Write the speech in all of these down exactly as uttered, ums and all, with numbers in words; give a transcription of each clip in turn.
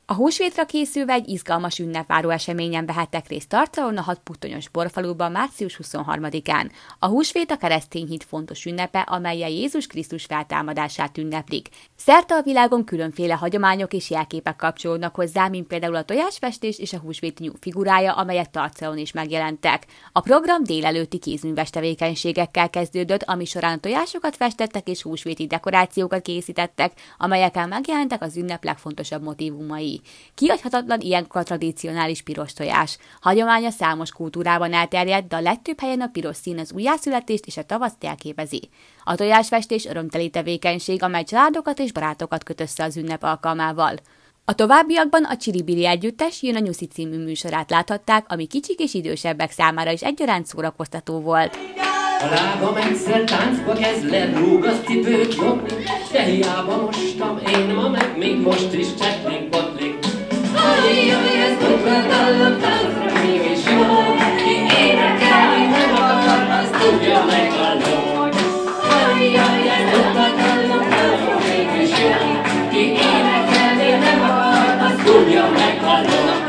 A húsvétra készülve egy izgalmas ünnepváró eseményen vehettek részt Tarcalon a Puttonyos Borfaluban március huszonharmadikán. A húsvét a keresztény hit fontos ünnepe, amellyel Jézus Krisztus feltámadását ünneplik. Szerte a világon különféle hagyományok és jelképek kapcsolódnak hozzá, mint például a tojásfestés és a húsvéti nyúl figurája, amelyek Tarcalon is megjelentek. A program délelőtti kézműves tevékenységekkel kezdődött, ami során a tojásokat festettek és húsvéti dekorációkat készítettek, amelyekkel megjelentek az ünnep legfontosabb motívumai. Kihagyhatatlan ilyenkor a tradicionális piros tojás. Hagyománya számos kultúrában elterjedt, de a legtöbb helyen a piros szín az újjászületést és a tavaszt jelképezi. A tojásfestés örömteli tevékenység, amely családokat és barátokat köt össze az ünnep alkalmával. A továbbiakban a Csiribili együttes Jön a Nyuszi című műsorát láthatták, ami kicsik és idősebbek számára is egyaránt szórakoztató volt. A lábam egyszer táncba kezd le, rúg cipőt lopni, de hiába mostam én ma meg, még most is csetlik-botlik. Ajjaj, ez dupla dallam táncra mégis jó, ki énekelni nem akar, az tudja meg a ló. Ajjaj, ez dupla dallam táncra mégis jó, ki énekelni nem akar, az tudja meg a ló.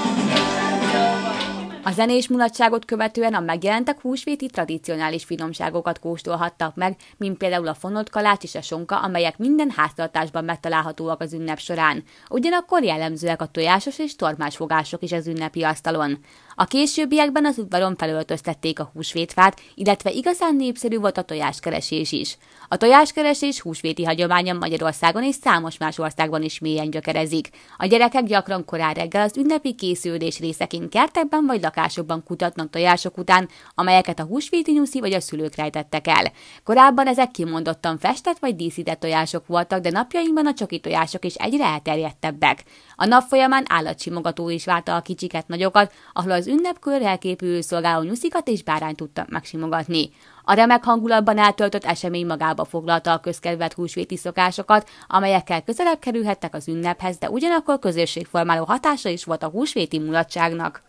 A zenés mulatságot követően a megjelentek húsvéti tradicionális finomságokat kóstolhattak meg, mint például a fonott kalács és a sonka, amelyek minden háztartásban megtalálhatóak az ünnep során. Ugyanakkor jellemzőek a tojásos és tormás fogások is az ünnepi asztalon. A későbbiekben az udvaron felöltöztették a húsvétfát, illetve igazán népszerű volt a tojáskeresés is. A tojáskeresés húsvéti hagyománya Magyarországon és számos más országban is mélyen gyökerezik. A gyerekek gyakran korán reggel az ünnepi készülés részeként kertekben vagy lakásokban kutatnak tojások után, amelyeket a húsvéti nyuszi vagy a szülők rejtettek el. Korábban ezek kimondottan festett vagy díszített tojások voltak, de napjainkban a csoki tojások is egyre elterjedtebbek. A nap folyamán állatsimogató is várta a kicsiket, nagyokat, ahol az ünnepkör elképülő szolgáló nyuszikat és bárányt tudtak megsimogatni. A remek hangulatban eltöltött esemény magába foglalta a közkedvelt húsvéti szokásokat, amelyekkel közelebb kerülhettek az ünnephez, de ugyanakkor közösségformáló hatása is volt a húsvéti mulatságnak.